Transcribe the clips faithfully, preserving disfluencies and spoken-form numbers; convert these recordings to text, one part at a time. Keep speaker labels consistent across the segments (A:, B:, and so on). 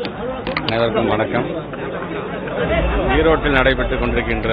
A: அனைவருக்கும் வணக்கம். ஈரோட்டில் நடைபெற்றுக் கொண்டிருக்கின்ற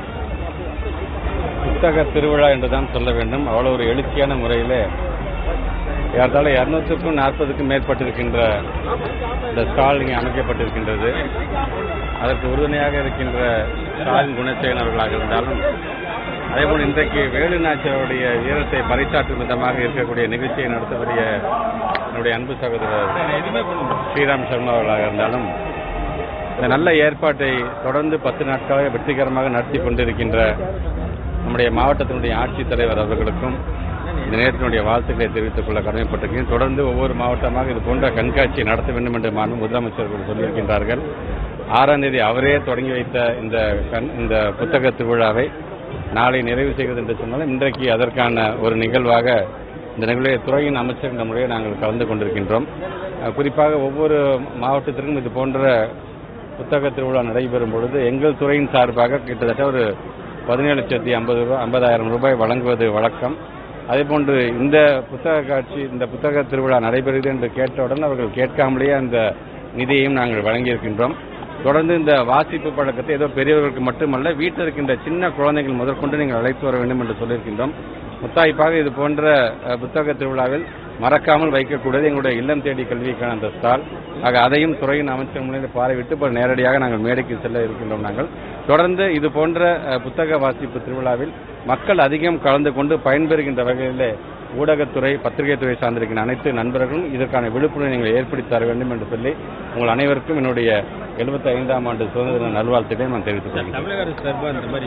A: புத்தக திருவிழா என்றுதான் சொல்ல வேண்டும். அவ்வளவு ஒரு எழுச்சியான முறையிலே ஏறத்தாழ இருநூற்றுக்கும் நாற்பதுக்கும் மேற்பட்டிருக்கின்ற இந்த ஸ்டால் இங்கே அமைக்கப்பட்டிருக்கின்றது. அதற்கு உறுதுணையாக இருக்கின்ற ஸ்டாலின் குணசேகரன் அவர்களாக இருந்தாலும் அதேபோல் இன்றைக்கு வேலு நாச்சியாருடைய வீரத்தை பறைசாற்றும் விதமாக இருக்கக்கூடிய நிகழ்ச்சியை நடத்தக்கூடிய என்னுடைய அன்பு சகோதரர் ஸ்ரீராம் சர்மா அவர்களாக இருந்தாலும் இந்த நல்ல ஏற்பாட்டை தொடர்ந்து பத்து நாட்களாக வெற்றிகரமாக நடத்தி கொண்டிருக்கின்ற நம்முடைய மாவட்டத்தினுடைய ஆட்சித்தலைவர் அவர்களுக்கும் இந்த நேரத்தினுடைய வாழ்த்துக்களை தெரிவித்துக் கொள்ள கடமைப்பட்டிருக்கிறேன். தொடர்ந்து ஒவ்வொரு மாவட்டமாக இது போன்ற கண்காட்சியை நடத்த வேண்டும் என்று மாண்பு முதலமைச்சர்கள் சொல்லியிருக்கின்றார்கள். ஆறாம் தேதி அவரே தொடங்கி வைத்த இந்த இந்த புத்தக திருவிழாவை நாளை நிறைவு செய்கிறது என்று சொன்னாலும் இன்றைக்கு அதற்கான ஒரு நிகழ்வாக இந்த நிகழ்வை துறையின் அமைச்சர் இந்த முறையை நாங்கள் கலந்து கொண்டிருக்கின்றோம். குறிப்பாக ஒவ்வொரு மாவட்டத்திற்கும் இது போன்ற புத்தக திருவிழா நடைபெறும் பொழுது எங்கள் துறையின் சார்பாக கிட்டத்தட்ட ஒரு பதினேழு லட்சத்தி ஐம்பது ரூபாய் ஐம்பதாயிரம் ரூபாய் வழங்குவது வழக்கம். அதேபோன்று இந்த புத்தக காட்சி இந்த புத்தக திருவிழா நடைபெறுகிறது என்று கேட்டவுடன் அவர்கள் கேட்காமலேயே அந்த நிதியையும் நாங்கள் வழங்கியிருக்கின்றோம். தொடர்ந்து இந்த வாசிப்பு பழக்கத்தை ஏதோ பெரியவர்களுக்கு மட்டுமல்ல வீட்டில் இருக்கின்ற சின்ன குழந்தைகள் முதற்கொண்டு நீங்கள் அழைத்து வர வேண்டும் என்று சொல்லியிருக்கின்றோம். முத்தாய்ப்பாக இது போன்ற புத்தக திருவிழாவில் மறக்காமல் வைக்கக்கூடாது எங்களுடைய இல்லம் தேடி கல்விக்கான அந்த ஸ்டால். ஆக அதையும் துறையின் அமைச்சர் முன்னிலையில் பார்வையிட்டு இப்போ நேரடியாக நாங்கள் மேடைக்கு செல்ல இருக்கின்றோம். நாங்கள் தொடர்ந்து இது போன்ற புத்தக வாசிப்பு திருவிழாவில் மக்கள் அதிகம் கலந்து கொண்டு பயன்பெறுகின்ற வகையிலே ஊடகத்துறை பத்திரிகை துறை சார்ந்திருக்கின்ற அனைத்து நண்பர்களும் இதற்கான விழிப்புணர்வை நீங்கள் ஏற்படுத்தி தர வேண்டும் என்று சொல்லி உங்கள் அனைவருக்கும் என்னுடைய எழுபத்தி ஐந்தாம் ஆண்டு சுதந்திர நல்வாழ்த்துக்களை நான் தெரிவித்துக் கொள்கிறேன்.
B: தமிழக அரசு சார்பாக இந்த மாதிரி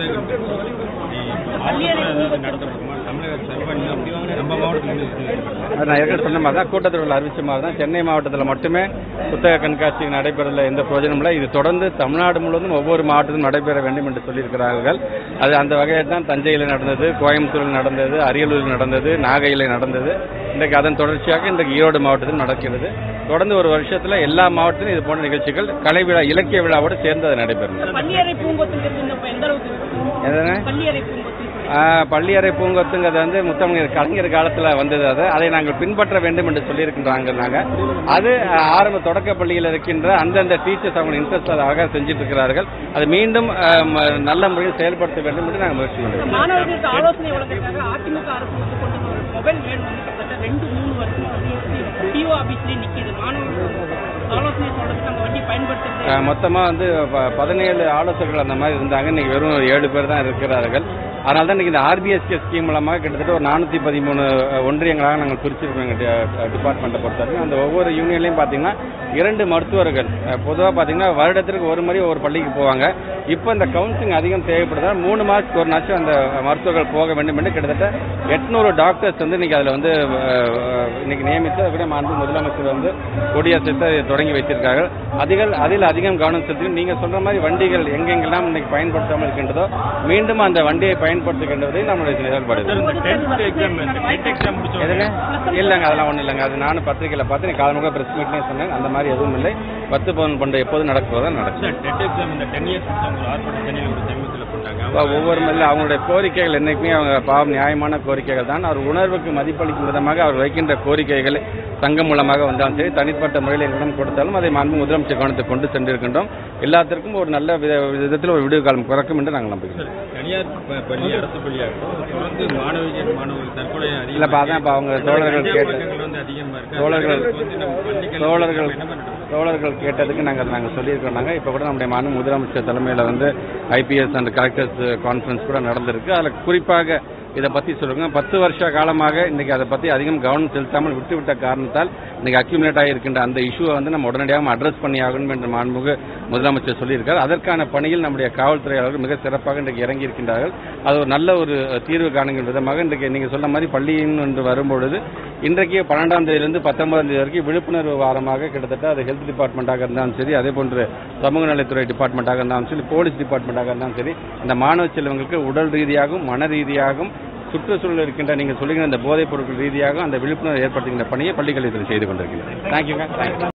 A: நான் ஏற்கனவே சொன்ன மாதிரி தான் கூட்டத்தில் அறிவிச்ச மாதிரி தான் சென்னை மாவட்டத்தில் மட்டுமே புத்தக கண்காட்சி நடைபெறல எந்த பிரயோஜனம் இல்லை. இது தொடர்ந்து தமிழ்நாடு முழுவதும் ஒவ்வொரு மாவட்டத்திலும் நடைபெற வேண்டும் என்று சொல்லியிருக்கிறார்கள். அது அந்த வகையில் தான் தஞ்சையில் நடந்தது, கோயம்புத்தூரில் நடந்தது, அரியலூரில் நடந்தது, நாகையில் நடந்தது. இன்றைக்கு அதன் தொடர்ச்சியாக இன்றைக்கு ஈரோடு மாவட்டத்தில் நடக்கிறது. தொடர்ந்து ஒரு வருஷத்துல எல்லா மாவட்டத்திலும் இது போன்ற நிகழ்ச்சிகள் கலை விழா இலக்கிய விழாவோடு சேர்ந்து அது நடைபெறும். பள்ளியறை பூங்கொத்துங்கிறது வந்து முத்தமிழர் கலைஞர் காலத்தில் வந்தது. அது அதை நாங்கள் பின்பற்ற வேண்டும் என்று சொல்லியிருக்கின்றாங்க. நாங்கள் அது ஆரம்ப தொடக்க பள்ளியில் இருக்கின்ற அந்தந்த டீச்சர்ஸ் அவங்க இன்ட்ரெஸ்ட் அதாக செஞ்சுட்டு இருக்கிறார்கள். அது மீண்டும் நல்ல முறையில் செயல்படுத்த வேண்டும் என்று நாங்கள் முயற்சி பண்ணுறோம். மொத்தமா வந்து பதினேழு ஆலோசகர்கள் அந்த மாதிரி இருந்தாங்க. இன்னைக்கு வெறும் ஏழு பேர் தான் இருக்கிறார்கள். அதனால தான் இன்னைக்கு இந்த ஆர்பிஎஸ்கே ஸ்கீம் மூலமாக கிட்டத்தட்ட ஒரு நானூற்றி பதிமூணு ஒன்றியங்களாக நாங்கள் பிரிச்சிருக்கோம் எங்கள் டிபார்ட்மெண்ட்டை பொறுத்தவரைக்கும். அந்த ஒவ்வொரு யூனியன்லையும் பார்த்தீங்கன்னா இரண்டு மருத்துவர்கள் பொதுவாக பார்த்தீங்கன்னா வருடத்திற்கு ஒரு முறை ஒரு பள்ளிக்கு போவாங்க. இப்போ இந்த கவுன்சிலிங் அதிகம் தேவைப்படுதால் மூணு மாதத்துக்கு ஒரு நாச்சும் அந்த மருத்துவர்கள் போக வேண்டும் என்று கிட்டத்தட்ட எட்நூறு டாக்டர்ஸ் வந்து இன்னைக்கு அதில் வந்து இன்னைக்கு நியமித்து அதுக்கு மாண்பு முதலமைச்சர் வந்து கொடியசைத்து தொடங்கி வைத்திருக்கார்கள். அதிகள் அதில் அதிகம் கவனம் செலுத்தி நீங்கள் சொல்ற மாதிரி வண்டிகள் எங்கெங்கெல்லாம் இன்னைக்கு பயன்படுத்தாமல் இருக்கின்றதோ மீண்டும் அந்த வண்டியை பயன்படுத்துகின்றதை நம்மளுடைய செயல்பாடு. இல்லைங்க, அதெல்லாம் ஒன்றும் இல்லைங்க. அது நானும் பத்திரிகையில் பார்த்து நீ காலமுக பிரஸ் மீட்னே சொன்னேன். அந்த மாதிரி எதுவும் இல்லை. பத்து பவுன் பண்டு எப்போதும் நடக்குவதான் நடக்கும். ஒவ்வொரு இல்லை அவங்களுடைய கோரிக்கைகள் என்னைக்குமே அவங்க பாவம் நியாயமான கோரிக்கைகள் தான். அவர் உணர்வுக்கு மதிப்பளிக்கும் விதமாக அவர் வைக்கின்ற கோரிக்கைகளை சங்கம் மூலமாக வந்தாலும் சரி தனிப்பட்ட முறையில் எங்களிடம் கொடுத்தாலும் அதை மாண்பு முதலமைச்சர் கவனத்தை கொண்டு சென்றிருக்கின்றோம். எல்லாத்திற்கும் ஒரு நல்ல விதத்தில் ஒரு விடுவு காலம் பிறக்கும் என்று நாங்கள் நம்புகிறோம்.
B: தனியார் பள்ளி அரசு பள்ளியாக தொடர்ந்து மாணவிகள் மாணவர்கள் தற்கொலை
A: இல்லைப்பா அதான் இப்போ அவங்க தோழர்கள் கேட்ட தோழர்கள் தோழர்கள் தோழர்கள் கேட்டதுக்கு நாங்கள் நாங்கள் சொல்லியிருக்கோம். நாங்கள் இப்போ கூட நம்முடைய மாநில முதலமைச்சர் தலைமையில் வந்து ஐபிஎஸ் அண்ட் கலெக்டர்ஸ் கான்ஃபரன்ஸ் கூட நடந்திருக்கு. அதில் குறிப்பாக இதை பற்றி சொல்லுங்க. பத்து வருஷ காலமாக இன்னைக்கு அதை பற்றி அதிகம் கவனம் செலுத்தாமல் விட்டுவிட்ட காரணத்தால் இன்னைக்கு அக்யூமுலேட் ஆகியிருக்கின்ற அந்த இஷ்யூவை வந்து நம்ம உடனடியாக அட்ரஸ் பண்ணி ஆகணும் என்று மாண்புமிகு முதலமைச்சர் சொல்லியிருக்கார். அதற்கான பணியில் நம்முடைய காவல்துறையாளர்கள் மிக சிறப்பாக இன்றைக்கு இறங்கி இருக்கின்றார்கள். அது ஒரு நல்ல ஒரு தீர்வு காணுங்கிற விதமாக இன்றைக்கு நீங்கள் சொன்ன மாதிரி பள்ளியின் என்று வரும்பொழுது இன்றைக்கு பன்னெண்டாம் தேதியிலிருந்து பத்தொன்பதாம் தேதி வரைக்கும் விழிப்புணர்வு வாரமாக கிட்டத்தட்ட அது ஹெல்த் டிபார்ட்மெண்ட்டாக இருந்தாலும் சரி, அதே போன்று சமூக நலத்துறை டிபார்ட்மெண்ட்டாக இருந்தாலும் சரி, போலீஸ் டிபார்ட்மெண்ட்டாக இருந்தாலும் சரி, இந்த மாணவ செல்வங்களுக்கு உடல் ரீதியாகவும் மன ரீதியாகவும் சுற்றுச்சூழல் இருக்கின்ற நீங்கள் சொல்லுகிற இந்த போதைப் பொருட்கள் ரீதியாக அந்த விழிப்புணர்வு ஏற்படுத்துகின்ற பணியை பள்ளிக்கல்வித்துறை செய்து கொண்டிருக்கிறது. தேங்க்யூங்க. தேங்க்யூ.